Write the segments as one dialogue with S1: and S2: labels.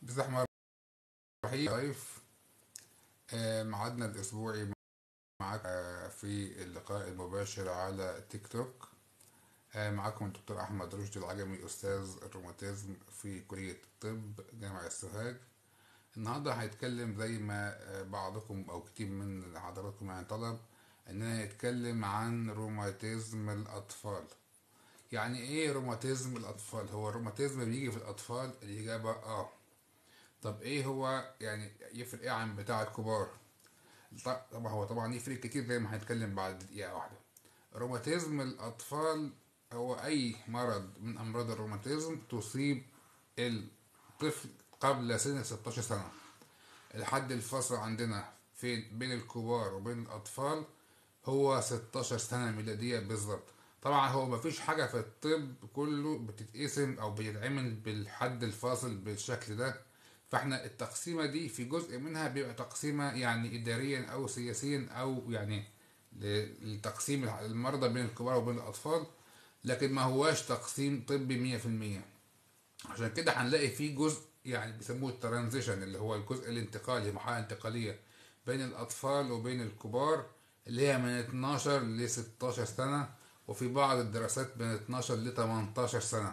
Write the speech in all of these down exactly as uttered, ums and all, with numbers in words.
S1: بسم الله الرحمن الرحيم. ضيف آه، ميعادنا الأسبوعي معاك آه، في اللقاء المباشر على تيك توك. آه، معاكم الدكتور أحمد رشدي العجمي، أستاذ الروماتيزم في كلية الطب جامعة السوهاج. النهاردة هيتكلم زي ما آه، بعضكم أو كتير من حضراتكم يعني طلب إننا يتكلم عن روماتيزم الأطفال. يعني إيه روماتيزم الأطفال؟ هو الروماتيزم بيجي في الأطفال؟ الإجابة آه. طب إيه هو يعني يفرق إيه عن بتاع الكبار؟ ط- طبعا هو طبعا يفرق كتير زي ما هنتكلم بعد دقيقة واحدة. روماتيزم الأطفال هو أي مرض من أمراض الروماتيزم تصيب الطفل قبل سن ستاشر سنة. الحد الفاصل عندنا في بين الكبار وبين الأطفال هو ستاشر سنة ميلادية بالظبط. طبعا هو مفيش حاجة في الطب كله بتتقسم أو بيتعمل بالحد الفاصل بالشكل ده. فاحنا التقسيمة دي في جزء منها بيبقى تقسيمة يعني إداريا أو سياسيا أو يعني لتقسيم المرضى بين الكبار وبين الأطفال، لكن ما هواش تقسيم طبي مية في المية. عشان كده هنلاقي فيه جزء يعني بيسموه الترانزيشن، اللي هو الجزء الانتقالي، مرحلة انتقالية بين الأطفال وبين الكبار، اللي هي من اتناشر ل ستاشر سنة، وفي بعض الدراسات من اتناشر ل تمنتاشر سنة.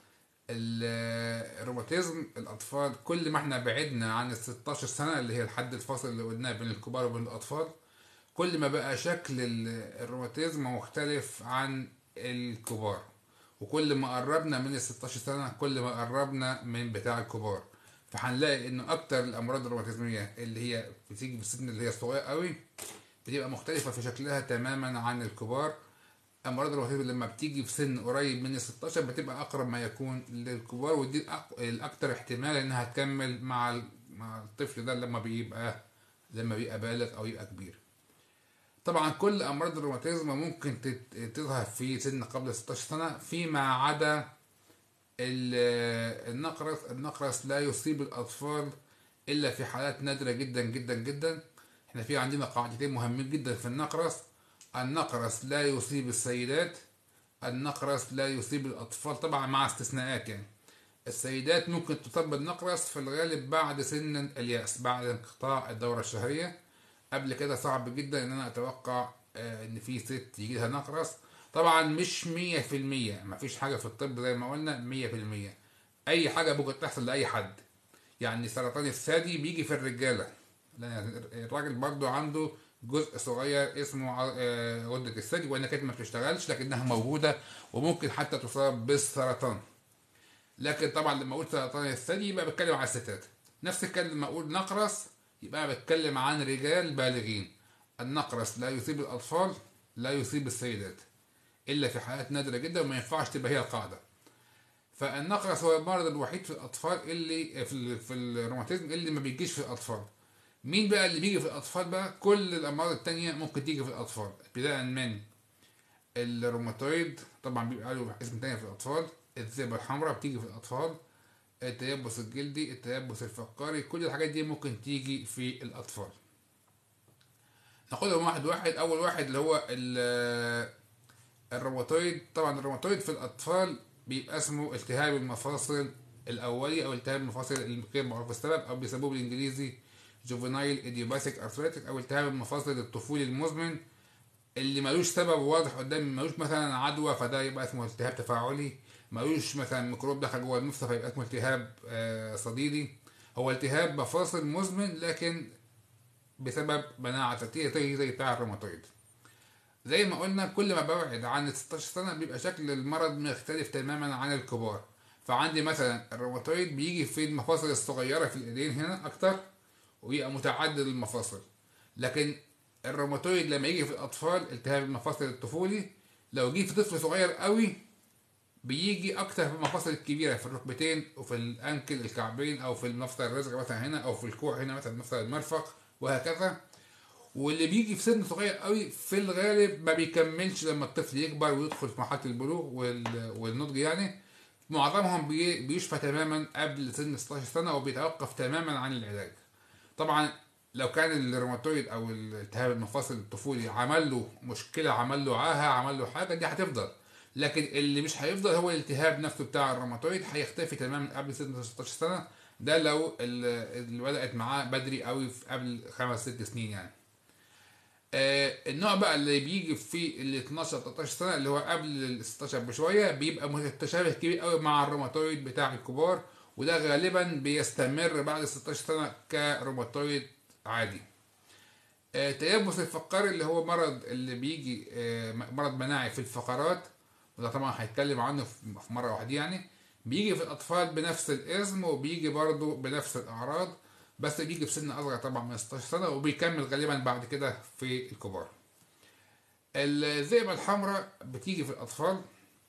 S1: ال- الروماتيزم الأطفال كل ما احنا بعدنا عن ال ستاشر سنة اللي هي الحد الفاصل اللي قلناه بين الكبار وبين الأطفال، كل ما بقى شكل ال- الروماتيزم مختلف عن الكبار. وكل ما قربنا من ال ستاشر سنة كل ما قربنا من بتاع الكبار. فهنلاقي انه اكتر الامراض الروماتيزمية اللي هي بتيجي في السن اللي هي صغيرة قوي بتبقى مختلفة في شكلها تماما عن الكبار. امراض الروماتيزم لما بتيجي في سن قريب من ال ستاشر بتبقى اقرب ما يكون للكبار، ودي الأق- الاكتر احتمال انها تكمل مع ال- مع الطفل ده لما بيبقى لما بيبقى بالغ او يبقى كبير. طبعا كل امراض الروماتيزم ممكن تت- تظهر في سن قبل ستاشر سنه فيما عدا ال- النقرس. النقرس لا يصيب الاطفال الا في حالات نادره جدا جدا جدا. احنا في عندنا قاعدتين مهمين جدا في النقرس: النقرس لا يصيب السيدات، النقرس لا يصيب الاطفال، طبعا مع استثناءات يعني. السيدات ممكن تصاب بالنقرس في الغالب بعد سن اليأس، بعد انقطاع الدورة الشهرية. قبل كده صعب جدا ان انا اتوقع آه، ان في ست يجي لها نقرس. طبعا مش مية في المية، مفيش حاجة في الطب زي ما قلنا مية في المية. اي حاجة ممكن تحصل لاي حد. يعني سرطان الثدي بيجي في الرجالة، لان الراجل برضو عنده جزء صغير اسمه ع- آه، غدة الثدي، وان كانت ما بتشتغلش لكنها موجودة وممكن حتى تصاب بالسرطان. لكن طبعا لما اقول سرطان الثدي يبقى بتكلم على الستات. نفس الكلام لما اقول نقرس يبقى بتكلم عن رجال بالغين. النقرس لا يصيب الاطفال، لا يصيب السيدات الا في حالات نادره جدا وما ينفعش تبقى هي القاعده. فالنقرس هو المرض الوحيد في الاطفال اللي في ال- في الروماتيزم اللي ما بيجيش في الاطفال. مين بقى اللي بيجي في الاطفال؟ بقى كل الامراض التانية ممكن تيجي في الاطفال، ابتداء من الروماتويد، طبعا بيبقى له اسم تاني في الاطفال. الذئبه الحمراء بتيجي في الاطفال. التيبس الجلدي، التيبس الفقاري، كل الحاجات دي ممكن تيجي في الأطفال. ناخدهم واحد واحد. أول واحد اللي هو ال- الروماتويد. طبعا الروماتويد في الأطفال بيبقى اسمه التهاب المفاصل الأولي أو التهاب المفاصل الغير معروف السبب، أو بيسموه بالإنجليزي جوفينايل إيديوباثيك أرثريتك، أو التهاب المفاصل الطفولي المزمن اللي ملوش سبب واضح قدامي. ملوش مثلا عدوى فده يبقى اسمه التهاب تفاعلي، ملوش مثلا ميكروب دخل جوه المفصل فيبقى اسمه التهاب آه، صديدي. هو التهاب مفاصل مزمن لكن بسبب مناعة ذاتية زي زي بتاع الروماتويد. زي ما قلنا كل ما ببعد عن ستاشر سنة بيبقى شكل المرض مختلف تماما عن الكبار. فعندي مثلا الروماتويد بيجي في المفاصل الصغيرة في الإيدين هنا أكتر، ويبقى متعدد المفاصل. لكن الروماتويد لما يجي في الاطفال، التهاب المفاصل الطفولي، لو جه في طفل صغير قوي بيجي اكتر في المفاصل الكبيره، في الركبتين وفي الانكل الكعبين، او في المفصل الرزق مثلا هنا، او في الكوع هنا مثلا مفصل المرفق، وهكذا. واللي بيجي في سن صغير قوي في الغالب ما بيكملش لما الطفل يكبر ويدخل في مرحله البلوغ وال- والنضج يعني. معظمهم بي- بيشفى تماما قبل سن ستاشر سنه وبيتوقف تماما عن العلاج. طبعا لو كان الروماتويد او التهاب المفاصل الطفولي عمل له مشكله، عمل له عاهه، عمل له حاجه، دي هتفضل. لكن اللي مش هيفضل هو الالتهاب نفسه بتاع الروماتويد، هيختفي تماما قبل سن ستاشر سنه ده لو ال- اللي بدأت معاه بدري قوي في قبل خمس ست سنين يعني. آه، النوع بقى اللي بيجي في ال اتناشر تلتاشر سنه اللي هو قبل ال ستاشر بشويه بيبقى متشابه كبير قوي مع الروماتويد بتاع الكبار، وده غالبا بيستمر بعد ستاشر سنه كروماتويد عادي. آه، تيبس الفقاري اللي هو مرض اللي بيجي آه، مرض مناعي في الفقرات، وده طبعا هيتكلم عنه في في مره واحده يعني. بيجي في الاطفال بنفس الاسم وبيجي برضه بنفس الاعراض، بس بيجي في سن اصغر طبعا من ستاشر سنه وبيكمل غالبا بعد كده في الكبار. الذئبه الحمراء بتيجي في الاطفال،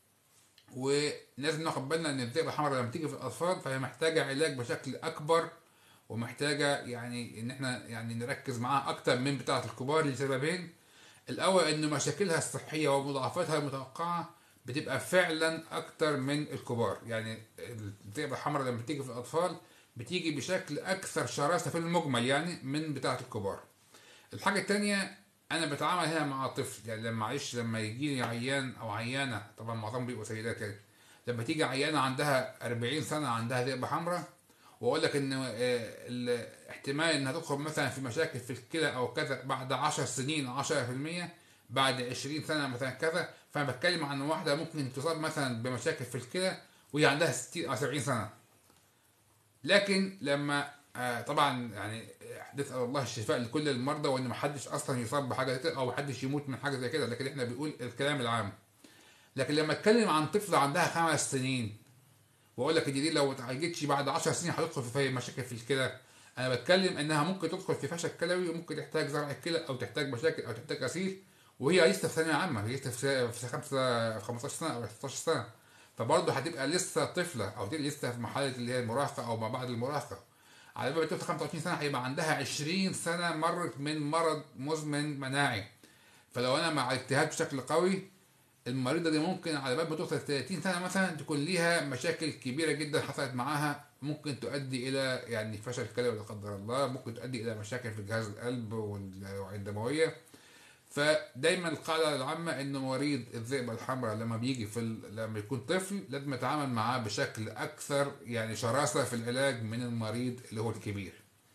S1: ولازم ناخد بالنا ان الذئبه الحمراء لما تيجي في الاطفال فهي محتاجه علاج بشكل اكبر، ومحتاجه يعني ان احنا يعني نركز معاها اكتر من بتاعه الكبار لسببين. الاول ان مشاكلها الصحيه ومضاعفاتها المتوقعه بتبقى فعلا اكتر من الكبار. يعني الذئبه الحمراء لما بتيجي في الاطفال بتيجي بشكل اكثر شراسه في المجمل يعني من بتاعه الكبار. الحاجة التانية، أنا بتعامل هنا مع طفل، يعني لما معلش لما يجي لي عيان أو عيانة، طبعا معظمهم بيبقوا سيدات يعني، لما تيجي عيانة عندها أربعين سنة عندها ذئبة حمراء، وأقول لك إن آه، الاحتمال إنها تدخل مثلا في مشاكل في الكلى أو كذا بعد عشر سنين عشرة في المية، بعد عشرين سنة مثلا كذا، فأنا بتكلم عن واحدة ممكن تصاب مثلا بمشاكل في الكلى وهي عندها ستين أو سبعين سنة. لكن لما آه طبعا يعني نسأل الله الشفاء لكل المرضى، وان ما حدش اصلا يصاب بحاجه زي كده او ما حدش يموت من حاجه زي كده، لكن احنا بنقول الكلام العام. لكن لما اتكلم عن طفله عندها خمس سنين واقول لك ان دي لو ما اتعالجتش بعد عشر سنين هتدخل في مشاكل في الكلى، انا بتكلم انها ممكن تدخل في فشل كلوي وممكن تحتاج زرع الكلى او تحتاج مشاكل او تحتاج غسيل، وهي لسه في ثانويه عامه، هي لسه في في خمسة خمستاشر سنه او ستاشر سنه، فبرضه هتبقى لسه طفله او تبقى لسه في مرحله اللي هي المراهقه او ما بعد المراهقه. على بال توصل خمسة وعشرين سنه هيبقى عندها عشرين سنه مرت من مرض مزمن مناعي. فلو انا ما عالجتهاش بشكل قوي، المريضه دي ممكن على بال ما توصل ثلاثين سنه مثلا تكون ليها مشاكل كبيره جدا حصلت معاها، ممكن تؤدي الى يعني فشل كلوي لا قدر الله، ممكن تؤدي الى مشاكل في جهاز القلب والاوعيه الدمويه. فدايما القاعده العامه ان مريض الذئبه الحمراء لما بيجي في ال... لما يكون طفل لازم نتعامل معاه بشكل اكثر يعني شراسه في العلاج من المريض اللي هو الكبير.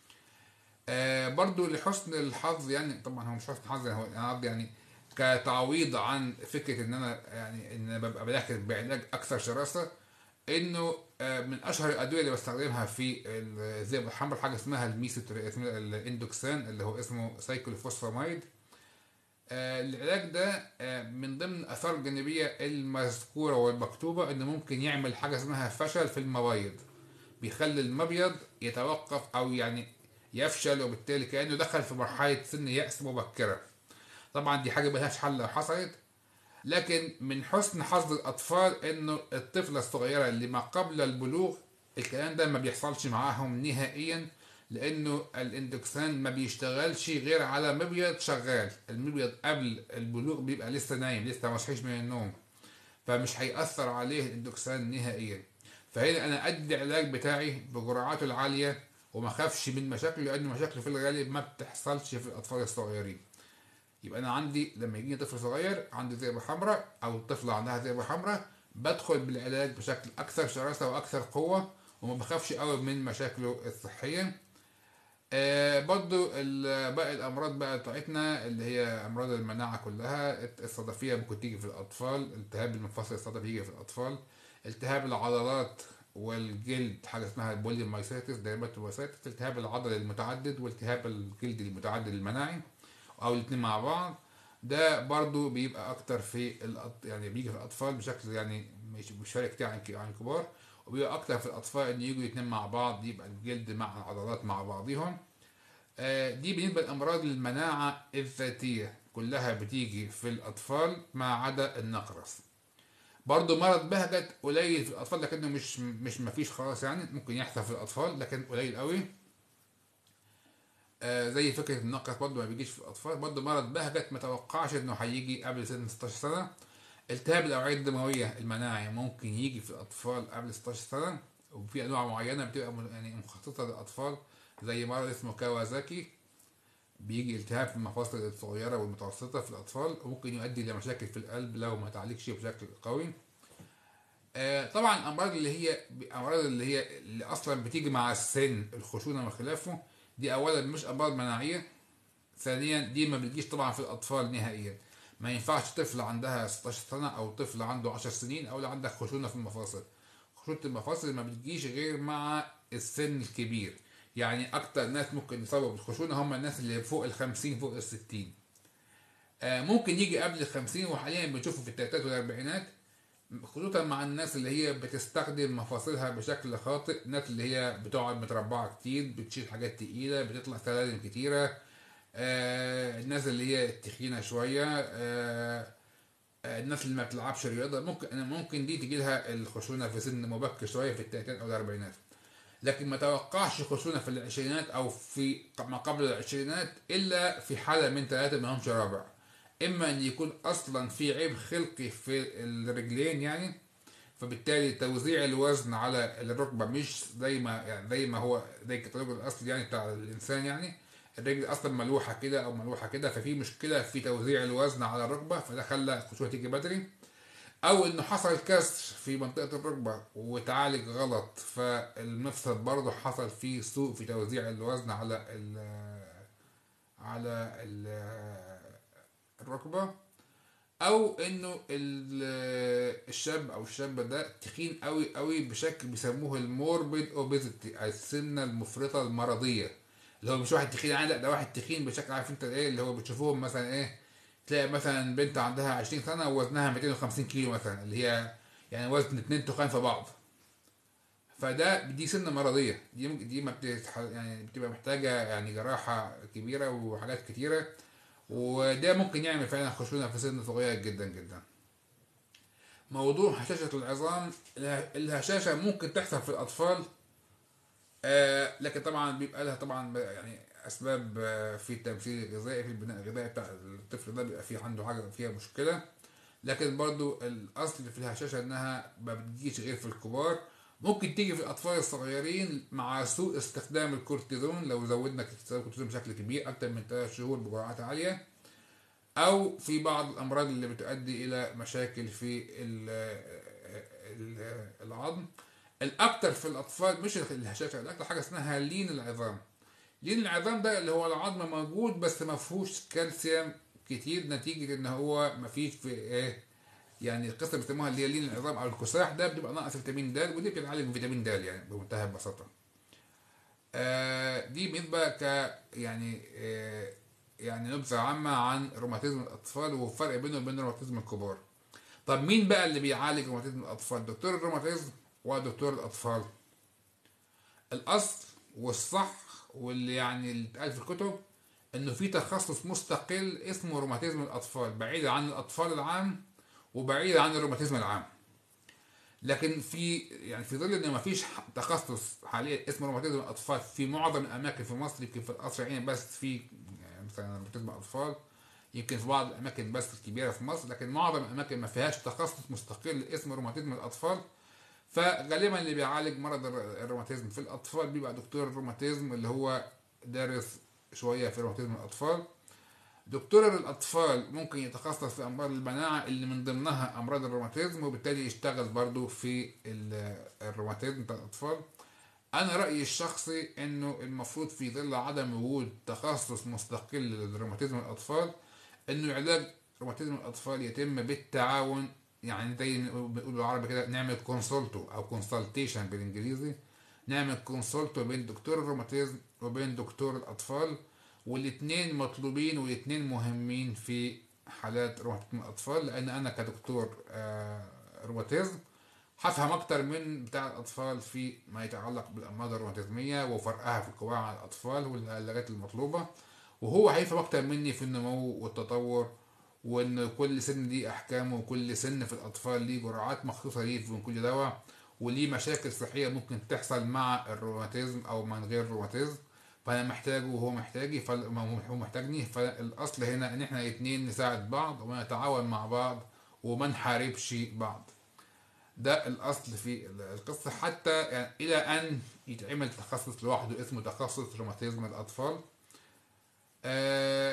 S1: آه برضو لحسن الحظ، يعني طبعا هو مش حسن حظ، يعني هو انا قصدي يعني كتعويض عن فكره ان انا يعني ان أنا ببقى بداخل بعلاج اكثر شراسه، انه آه من اشهر الادويه اللي بستخدمها في الذئبه الحمراء حاجه اسمها الميثوتري اسمها الاندوكسان اللي هو اسمه سايكلوفوسفاميد. آه العلاج ده آه من ضمن الاثار الجانبيه المذكوره والمكتوبه انه ممكن يعمل حاجه اسمها فشل في المبيض، بيخلي المبيض يتوقف او يعني يفشل، وبالتالي كانه دخل في مرحله سن يأس مبكره. طبعا دي حاجه ملهاش حل لو حصلت، لكن من حسن حظ الاطفال انه الطفله الصغيره اللي ما قبل البلوغ الكلام ده ما بيحصلش معاهم نهائيا، لانه الاندوكسان ما بيشتغلش غير على مبيض شغال، المبيض قبل البلوغ بيبقى لسه نايم لسه ما صحيش من النوم، فمش هيأثر عليه الاندوكسان نهائيا. فهنا انا ادي العلاج بتاعي بجرعاته العاليه وما اخافش من مشاكله، لان مشاكله في الغالب ما بتحصلش في الاطفال الصغيرين. يبقى انا عندي لما يجيني طفل صغير عنده ذئبه حمراء او طفله عندها ذئبه حمراء بدخل بالعلاج بشكل اكثر شراسه واكثر قوه، وما بخافش قوي من مشاكله الصحيه. آه برضو ال- باقي الامراض بقى بتاعتنا اللي هي امراض المناعه كلها الصدفيه ممكن تيجي في الاطفال، التهاب المفاصل الصدفي يجي في الاطفال، التهاب العضلات والجلد حاجه اسمها البوليومايسيتس دايماتومايسيتس، التهاب العضل المتعدد والتهاب الجلد المتعدد المناعي او الاثنين مع بعض. ده برضو بيبقى اكتر في الأط... يعني بيجي في الاطفال بشكل يعني مش مش فارق كتير عن عن الكبار، وبيبقى اكتر في الاطفال ان يجوا الاثنين مع بعض يبقى الجلد مع العضلات مع بعضهم. آه، دي بالنسبه لامراض المناعه الذاتيه كلها بتيجي في الاطفال ما عدا النقرس. برضو مرض بهجت قليل في الاطفال لكنه مش مش مفيش خالص، يعني ممكن يحصل في الاطفال لكن قليل قوي. آه زي فكره النقرس برضو ما بيجيش في الاطفال. برضو مرض بهجت ما توقعش انه هيجي قبل سن ستاشر سنه. التهاب الاوعيه الدمويه المناعي ممكن يجي في الاطفال قبل ستاشر سنه، وفي انواع معينه بتبقى م- يعني مخصصه للاطفال، زي مرض اسمه كawasaki، بيجي التهاب في المفاصل الصغيره والمتوسطه في الاطفال وممكن يؤدي الى مشاكل في القلب لو ما تعالجش بشكل قوي. آه، طبعا الامراض اللي هي امراض اللي هي اللي اصلا بتيجي مع السن، الخشونه وخلافه، دي اولا مش امراض مناعيه. ثانيا دي ما بتجيش طبعا في الاطفال نهائيا. ما ينفعش طفل عندها ستاشر سنه او طفل عنده عشر سنين او عندك خشونه في المفاصل. خشونه المفاصل ما بتجيش غير مع السن الكبير. يعني اكتر ناس ممكن يصابوا بالخشونه هم الناس اللي فوق الخمسين، فوق الستين. آه، ممكن يجي قبل الخمسين، وحاليا بنشوفه في التلاتات والاربعينات، خصوصا مع الناس اللي هي بتستخدم مفاصلها بشكل خاطئ. الناس اللي هي بتقعد متربعة كتير، بتشيل حاجات تقيلة، بتطلع سلالم كتيرة. آه الناس اللي هي التخينة شوية. آه آه، الناس اللي ما بتلعبش رياضة، ممكن ممكن دي تجي لها الخشونة في سن مبكر شوية، في التلاتينات أو الأربعينات. لكن ما توقعش خشونة في العشرينات أو في ما قبل العشرينات إلا في حالة من ثلاثة ما همش رابع. إما أن يكون أصلا في عيب خلقي في الرجلين يعني، فبالتالي توزيع الوزن على الركبة مش زي ما يعني زي ما هو زي الكتالوج الأصلي يعني بتاع الإنسان يعني. الرجل أصلا ملوحة كده أو ملوحة كده، ففي مشكلة في توزيع الوزن على الركبة، فده خلى الخشونة تيجي بدري. او انه حصل كسر في منطقة الركبة وتعالج غلط، فالمفصل برضه حصل فيه سوء في توزيع الوزن على ال على ال الركبة. او انه الشاب او الشابة ده تخين قوي قوي بشكل بيسموه الموربيد اوبيزيتي، السمنة المفرطة المرضية. اللي هو مش واحد تخين عادي، لا ده واحد تخين بشكل، عارف انت ايه اللي هو بتشوفوهم مثلا ايه، تلاقي مثلا بنت عندها عشرين سنة ووزنها مئتين وخمسين كيلو مثلا، اللي هي يعني وزن اتنين تخان في بعض. فده دي سنة مرضية، دي ممكن دي ما بتتح... يعني بتبقى محتاجة يعني جراحة كبيرة وحاجات كتيرة. وده ممكن يعمل فعلا خشونة في سن صغير جدا جدا. موضوع هشاشة العظام، الهشاشة ممكن تحصل في الأطفال. آه لكن طبعا بيبقى لها طبعا يعني أسباب، آه في التمثيل الغذائي، في البناء الغذائي بتاع الطفل ده بيبقى فيه عنده حاجة فيها مشكلة. لكن برضو الأصل في الهشاشة إنها ما بتجيش غير في الكبار. ممكن تيجي في الأطفال الصغيرين مع سوء استخدام الكورتيزون، لو زودنا استخدام الكورتيزون بشكل كبير أكتر من ثلاث شهور بجرعات عالية. أو في بعض الأمراض اللي بتؤدي إلى مشاكل في ال- ال- العظم. الأكتر في الأطفال مش الهشاشة، الأكتر حاجة اسمها لين العظام. لين العظام ده اللي هو العظم موجود بس ما فيهوش كالسيوم كتير، نتيجة إن هو ما فيش في إيه، يعني القصه اللي بيسموها اللي هي لين العظام او الكساح، ده بتبقى ناقص فيتامين د، ودي بتتعالج بفيتامين د يعني بمنتهى البساطه. آه دي بالنسبه ك يعني آه يعني نبذه عامه عن روماتيزم الاطفال والفرق بينه وبين روماتيزم الكبار. طب مين بقى اللي بيعالج روماتيزم الاطفال؟ دكتور الروماتيزم ودكتور الاطفال. الاصل والصح واللي يعني اللي اتقال في الكتب انه في تخصص مستقل اسمه روماتيزم الاطفال، بعيد عن الاطفال العام وبعيد عن الروماتيزم العام. لكن في يعني في ظل ان مفيش تخصص حاليا اسمه روماتيزم الاطفال في معظم الاماكن في مصر، يمكن في القصر العيني بس في يعني مثلا روماتيزم الاطفال، يمكن في بعض الاماكن بس الكبيره في مصر، لكن معظم الاماكن ما فيهاش تخصص مستقل اسمه روماتيزم الاطفال. فغالبا اللي بيعالج مرض الروماتيزم في الاطفال بيبقى دكتور الروماتيزم اللي هو دارس شويه في روماتيزم الاطفال. دكتور الأطفال ممكن يتخصص في أمراض المناعة اللي من ضمنها أمراض الروماتيزم، وبالتالي يشتغل برضو في الروماتيزم بتاع الأطفال. أنا رأيي الشخصي إنه المفروض في ظل عدم وجود تخصص مستقل للروماتيزم الأطفال، إنه علاج روماتيزم الأطفال يتم بالتعاون. يعني زي ما بيقولوا بالعربي كده، نعمل كونسولتو أو كونسلتيشن بالإنجليزي، نعمل كونسولتو بين دكتور الروماتيزم وبين دكتور الأطفال. والاتنين مطلوبين والاتنين مهمين في حالات روماتيزم الأطفال، لأن أنا كدكتور آه، روماتيزم هفهم أكتر من بتاع الأطفال في ما يتعلق بالأمراض الروماتيزمية وفرقها في القواعد على الأطفال والعلاجات المطلوبة، وهو هيفهم أكتر مني في النمو والتطور، وإن كل سن ليه أحكامه، وكل سن في الأطفال ليه جرعات مخصوصة ليه من كل دواء، وليه مشاكل صحية ممكن تحصل مع الروماتيزم أو من غير الروماتيزم. فانا محتاجه وهو محتاجي، فهو محتاجني. فالاصل هنا ان احنا الاتنين نساعد بعض ونتعاون مع بعض وما نحاربش بعض. ده الاصل في القصه، حتى يعني الى ان يتعمل تخصص لوحده اسمه تخصص روماتيزم الاطفال. آه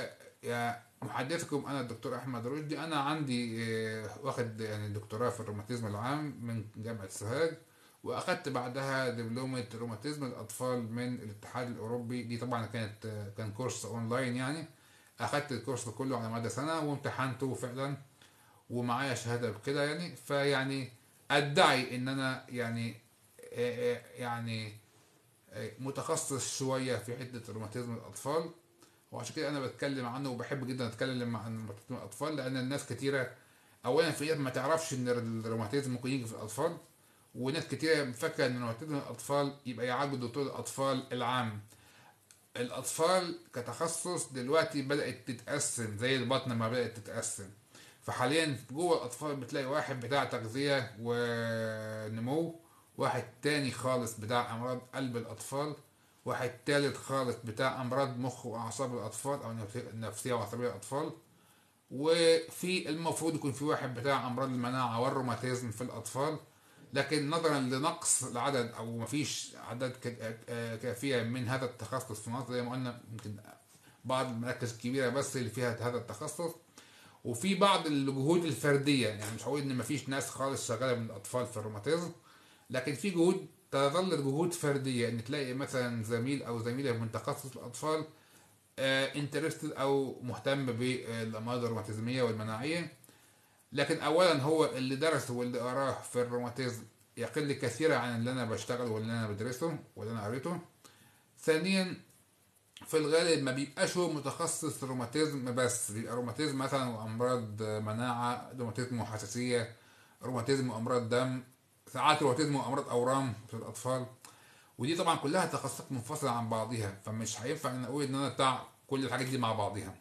S1: يا محدثكم انا الدكتور احمد رشدي. انا عندي آه، واخد يعني دكتوراه في الروماتيزم العام من جامعه سوهاج، واخدت بعدها دبلومه روماتيزم الاطفال من الاتحاد الاوروبي. دي طبعا كانت آه، كان كورس اونلاين يعني. اخدت الكورس كله على مدى سنه وامتحنته فعلا، ومعايا شهاده بكده يعني. فيعني ادعي ان انا يعني آه، آه، يعني آه، متخصص شويه في حته روماتيزم الاطفال. وعشان كده انا بتكلم عنه، وبحب جدا اتكلم عن روماتيزم الاطفال، لان الناس كتيره اولا في ناس ما تعرفش ان الروماتيزم ممكن يجي في الاطفال، وناس كتيره فاكره ان روماتيزم الاطفال يبقى يعالجه دكتور الاطفال العام. الاطفال كتخصص دلوقتي بدات تتقسم زي البطنه ما بدات تتقسم. فحاليا جوه الاطفال بتلاقي واحد بتاع تغذيه ونمو، واحد تاني خالص بتاع امراض قلب الاطفال، واحد تالت خالص بتاع امراض مخ واعصاب الاطفال او نفسيه وعصبيه الاطفال، وفي المفروض يكون في واحد بتاع امراض المناعه والروماتيزم في الاطفال. لكن نظرا لنقص العدد او مفيش اعداد ك- آه، كافيه من هذا التخصص في مصر، زي ما قلنا يمكن بعض المراكز الكبيره بس اللي فيها هذا التخصص، وفي بعض الجهود الفرديه. يعني مش هقول ان مفيش ناس خالص شغاله من الاطفال في الروماتيزم، لكن في جهود تظل جهود فرديه، ان تلاقي مثلا زميل او زميله من تخصص الاطفال انترستد او مهتم بالامراض الروماتيزميه والمناعيه. لكن اولا هو اللي درسه واللي قراه في الروماتيزم يقل كثيرا عن اللي انا بشتغل واللي انا بدرسه واللي انا قريته. ثانيا في الغالب ما بيبقاش هو متخصص روماتيزم بس، بيبقى روماتيزم مثلا وامراض مناعه، روماتيزم وحساسيه، روماتيزم وامراض دم، ساعات روماتيزم وامراض اورام في الاطفال. ودي طبعا كلها تخصصات منفصله عن بعضها، فمش هينفع ان اقول ان انا بتاع كل الحاجات دي مع بعضها.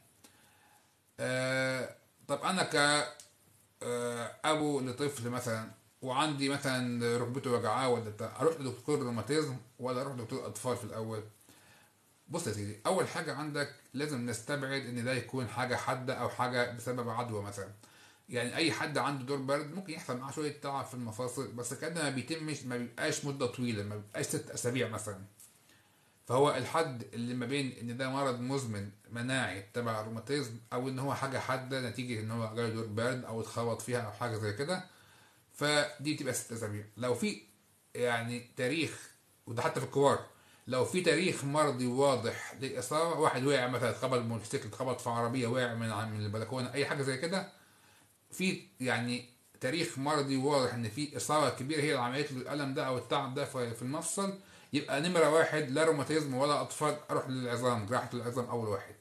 S1: آه طب انا ك آه، ابو لطفل مثلا، وعندي مثلا ركبته وجعاه ولا بتاع، اروح لدكتور روماتيزم ولا اروح لدكتور اطفال في الاول؟ بص يا سيدي، اول حاجه عندك لازم نستبعد ان ده يكون حاجه حاده او حاجه بسبب عدوى مثلا. يعني اي حد عنده دور برد ممكن يحصل معاه شويه تعب في المفاصل، بس كده ما بيتمش، ما بيبقاش مده طويله، ما بيبقاش ست اسابيع مثلا. فهو الحد اللي ما بين ان ده مرض مزمن مناعي تبع الروماتيزم، او ان هو حاجه حاده نتيجه ان هو جاله دور برد او اتخبط فيها او حاجه زي كده، فدي بتبقى ست اسابيع. لو في يعني تاريخ، وده حتى في الكبار، لو في تاريخ مرضي واضح للاصابه، واحد وقع مثلا اتخبط موتوسيكل، اتخبط في عربيه، وقع من من البلكونه، اي حاجه زي كده، في يعني تاريخ مرضي واضح ان في اصابه كبيره هي اللي عملت له الالم ده او التعب ده في في المفصل، يبقى نمره واحد لا روماتيزم ولا اطفال، اروح للعظام، جراحه العظام اول واحد.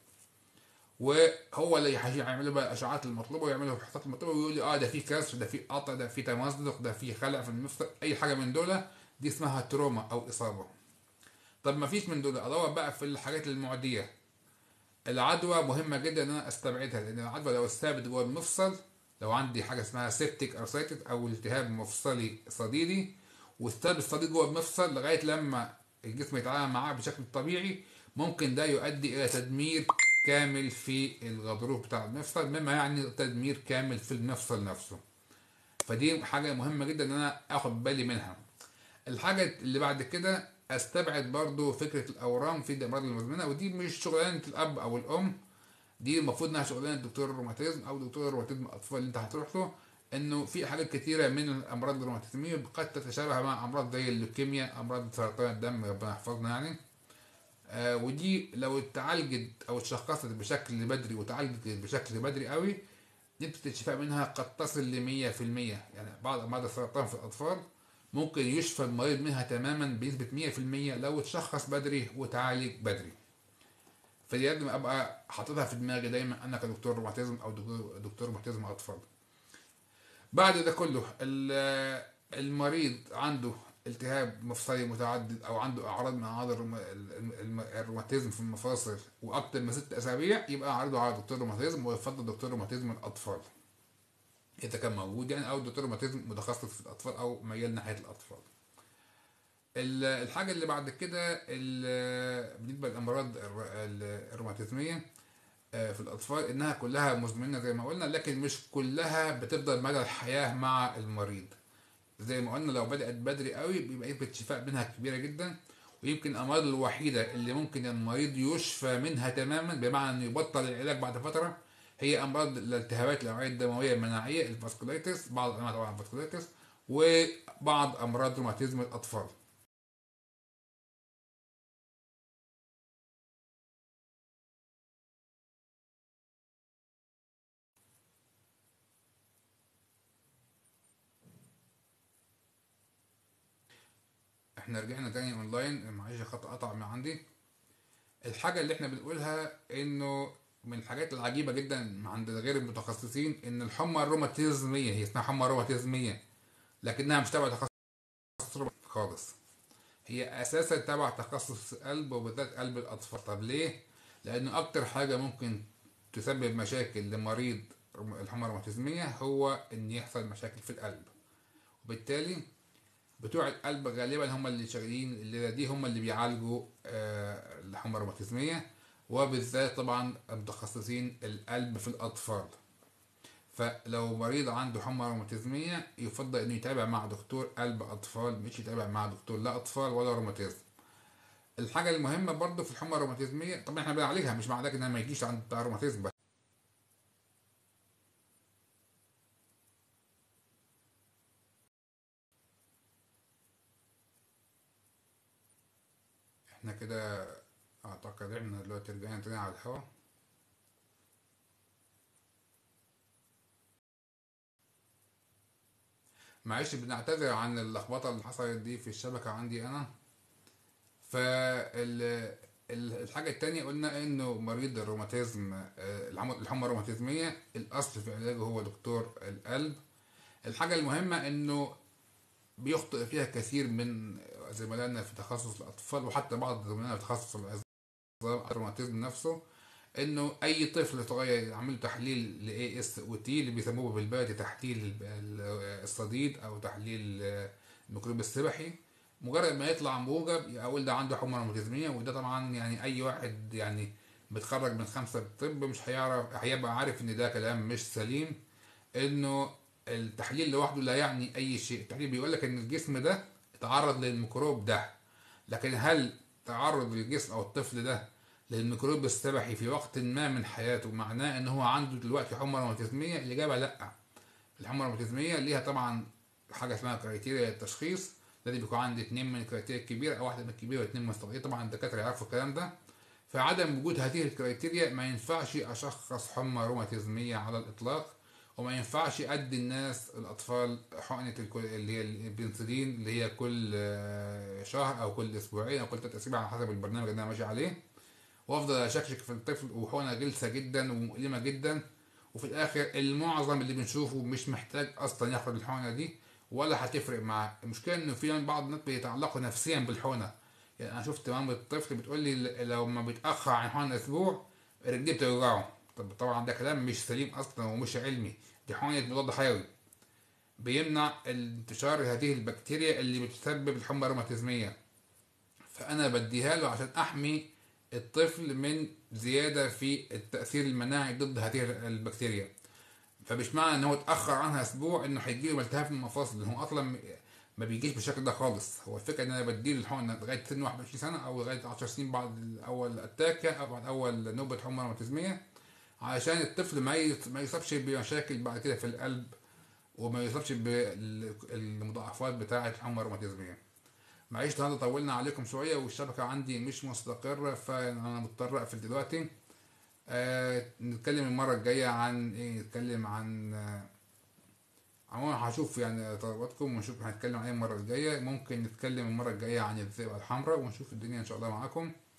S1: وهو اللي هيعمل له بقى الاشعاعات المطلوبه ويعمل له الفحوصات المطلوبه ويقول لي اه ده في كسر، ده في قطع، ده في تمزق، ده في خلع في المفصل، اي حاجه من دول دي اسمها تروما او اصابه. طب ما فيش من دول، ادور بقى في الحاجات المعديه. العدوى مهمه جدا ان انا استبعدها، لان العدوى لو استابت جوه المفصل، لو عندي حاجه اسمها سيبتيك ارثرايتس او التهاب مفصلي صديدي، واستاب الصديد جوه المفصل لغايه لما الجسم يتعامل معاه بشكل طبيعي، ممكن ده يؤدي الى تدمير كامل في الغضروف بتاع المفصل، مما يعني تدمير كامل في المفصل نفسه. فدي حاجه مهمه جدا ان انا اخد بالي منها. الحاجة اللي بعد كده استبعد برضو فكرة الأورام في الأمراض المزمنة، ودي مش شغلانة الأب أو الأم، دي المفروض إنها شغلانة دكتور الروماتيزم أو دكتور الروماتيزم الأطفال اللي أنت هتروح له. إنه في حاجات كتيرة من الأمراض الروماتيزمية قد تتشابه مع أمراض زي اللوكيميا، أمراض سرطان الدم، ربنا يحفظنا يعني. آه ودي لو اتعالجت أو اتشخصت بشكل بدري وتعالجت بشكل بدري قوي، نسبة الشفاء منها قد تصل لمية في المية. يعني بعض أمراض السرطان في الأطفال ممكن يشفى المريض منها تماما بنسبة مية في المية لو اتشخص بدري وتعالج بدري. فدي لازم أبقى حاططها في دماغي دايما أنا كدكتور روماتيزم أو دكتور دكتور روماتيزم أطفال. بعد ده كله ال- المريض عنده التهاب مفصلي متعدد او عنده اعراض من اعراض الروما- الم- الم- الروماتيزم في المفاصل واكتر من ست اسابيع، يبقى عرضه على دكتور روماتيزم، ويفضل دكتور روماتيزم الاطفال اذا كان موجود يعني، او دكتور روماتيزم متخصص في الاطفال او ميال ناحيه الاطفال. ال- الحاجه اللي بعد كده ال- بالنسبه للامراض الر- ال- الروماتيزميه آه، في الاطفال، انها كلها مزمنه زي ما قلنا، لكن مش كلها بتفضل مدى الحياه مع المريض. زي ما قلنا لو بدات بدري قوي بيبقى نسبه الشفاء منها كبيره جدا، ويمكن الأمراض الوحيدة اللي ممكن المريض يشفى منها تماما بمعنى إنه يبطل العلاج بعد فترة هي أمراض الالتهابات الأوعية الدموية المناعية، الفاسكولايتس، بعض أنواع طبعا الفاسكولايتس، وبعض أمراض روماتيزم الأطفال. احنا رجعنا تاني اونلاين، معلش خط قطع من عندي. الحاجة اللي احنا بنقولها انه من الحاجات العجيبة جدا عند غير المتخصصين ان الحمى الروماتيزمية، هي اسمها حمى روماتيزمية لكنها مش تبع تخصص روماتيزم خالص، هي اساسا تبع تخصص قلب وبالذات قلب الاطفال. طب ليه؟ لانه اكتر حاجة ممكن تسبب مشاكل لمريض الحمى الروماتيزمية هو ان يحصل مشاكل في القلب، وبالتالي بتوع القلب غالبا هم اللي شغالين الليله دي، هم اللي بيعالجوا آه، الحمى الروماتيزميه، وبالذات طبعا متخصصين القلب في الاطفال. فلو مريض عنده حمى روماتيزميه يفضل انه يتابع مع دكتور قلب اطفال، مش يتابع مع دكتور لا اطفال ولا روماتيزم. الحاجه المهمه برضو في الحمى الروماتيزميه، طبعا احنا بنعالجها مش معنى كده ان ما يجيش عند بتاع روماتيزم بس. احنا كده اعتقد احنا دلوقتي رجعنا تاني على الهوا. معلش بنعتذر عن اللخبطه اللي حصلت دي في الشبكه عندي انا. فال الحاجة التانية قلنا انه مريض الروماتيزم آه، الحم- الحمى الروماتيزمية الاصل في علاجه هو دكتور القلب. الحاجة المهمة انه بيخطئ فيها كثير من زملائنا في تخصص الاطفال وحتى بعض زملائنا في تخصص العظام الروماتيزم نفسه، انه اي طفل صغير يعمل له تحليل ل إيه إس و تي اللي بيسموه بالبلدي تحليل ال- ال- الصديد او تحليل آه، الميكروب السبحي، مجرد ما يطلع موجب اقول ده عنده حمى روماتيزميه. وده طبعا يعني اي واحد يعني متخرج من خمسه طب مش هيعرف، هيبقى عارف ان ده كلام مش سليم. انه التحليل لوحده لا يعني اي شيء، التحليل بيقول لك ان الجسم ده اتعرض للميكروب ده، لكن هل تعرض الجسم او الطفل ده للميكروب السبحي في وقت ما من حياته معناه ان هو عنده دلوقتي حمى روماتيزميه؟ الاجابه لا. الحمى الروماتيزميه ليها طبعا حاجه اسمها كرايتيريا للتشخيص، لازم يكون عندي اتنين من الكرايتيريا الكبيره او واحده من الكبيره واتنين من الصغيره، طبعا الدكاتره يعرفوا الكلام ده. فعدم وجود هذه الكرايتيريا ما ينفعش اشخص حمى روماتيزميه على الاطلاق، وما ينفعش ادي الناس الاطفال حقنه الكل اللي هي البنسلين اللي هي كل آه، شهر او كل اسبوعين او كل ثلاث اسابيع على حسب البرنامج اللي انا ماشي عليه، وافضل اشكشك في الطفل وحقنه غلسه جدا ومؤلمه جدا. وفي الاخر المعظم اللي بنشوفه مش محتاج اصلا ياخد الحقنه دي ولا هتفرق معاه. المشكله انه في بعض الناس بيتعلقوا نفسيا بالحقنه. يعني انا شفت مامة الطفل بتقول لي لو ما بيتاخر عن حقنه اسبوع رجليه بتوجعه. طب طبعا ده كلام مش سليم اصلا ومش علمي، دي حقنه مضاد حيوي بيمنع انتشار هذه البكتيريا اللي بتسبب الحمى الروماتيزميه، فانا بديها له عشان احمي الطفل من زياده في التاثير المناعي ضد هذه البكتيريا. فمش معنى ان هو اتاخر عنها اسبوع انه هيجيله التهاب في المفاصل، هو اصلا ما بيجيش بالشكل ده خالص. هو الفكره ان انا بديله الحقنه لغايه سن واحد وعشرين سنه او لغايه عشر سنين بعد اول اتاكه او بعد اول نوبه حمى روماتيزميه، علشان الطفل ما يص- ما يصابش بمشاكل بعد كده في القلب وما يصابش بالمضاعفات بتاعه الحمى الروماتيزميه. معلش النهارده طولنا عليكم شويه والشبكه عندي مش مستقره فانا مضطر اقفل دلوقتي. آه نتكلم المره الجايه عن ايه؟ نتكلم عن آه عموما هشوف يعني طلباتكم ونشوف هنتكلم عن ايه المره الجايه. ممكن نتكلم المره الجايه عن الذئبه الحمراء ونشوف الدنيا ان شاء الله معاكم.